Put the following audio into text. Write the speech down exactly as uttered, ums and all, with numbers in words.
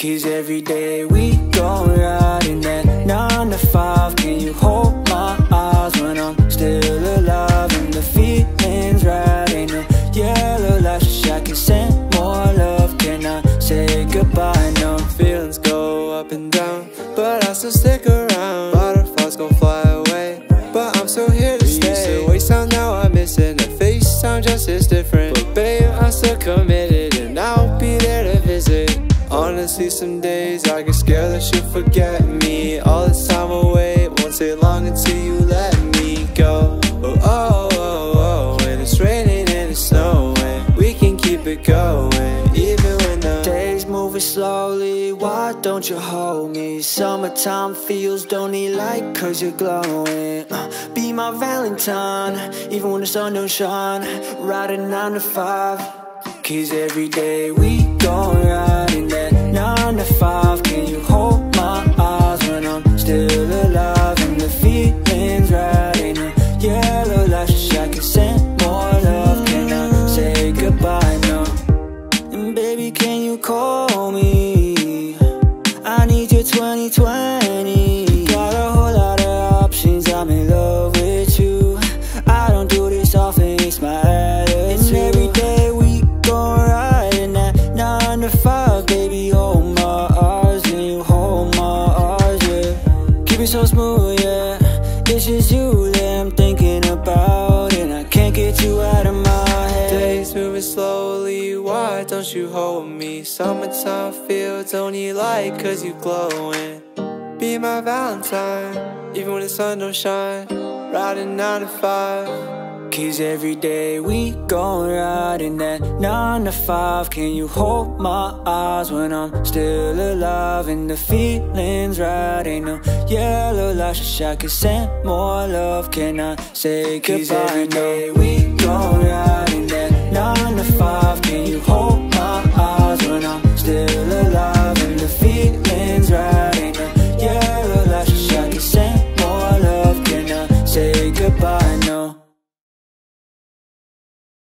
Cause every day we go riding that nine to five. Can you hold my eyes when I'm still alive? And the feeling's right, ain't no yellow lights. Wish I could send more love. Can I say goodbye? No, feelings go up and down, but I still stick around. Butterflies gon' fly away, but I'm still here to stay. We used to waste time, now I'm missing the FaceTime, just is different. But babe, I'm still committed, and I'll be there to visit. Honestly, some days I get scared that you'll forget me. All this time away, it won't take long until you let me go. Oh, oh, oh, oh, and it's raining and it's snowing, we can keep it going, even when the days moving slowly. Why don't you hold me? Summertime feels, don't need light cause you're glowing. uh, Be my Valentine, even when the sun don't shine. Riding nine to five. Cause every day we go riding that nine to five. Can you hold my eyes when I'm still alive? And the feeling's right, ain't no yellow lights. Wish I could send more love. Can I say goodbye? No. And baby, can you call me? I need you twenty twenty. Got a whole lot of options, I'm in love with you. I don't do this often, it's my attitude. And every day we go riding that nine to five. Baby, hold my eyes and you hold my eyes, yeah. Keep it so smooth, yeah. It's just you that I'm thinking about, and I can't get you out of my head. Days moving slowly, why don't you hold me? Summertime feel, don't need light cause you glowing. Be my Valentine, even when the sun don't shine. Riding nine to five. Cause every day we go riding that nine to five. Can you hold my eyes when I'm still alive? And the feeling's right, ain't no yellow lights. Wish I could send more love. Can I say goodbye? Cause every day we go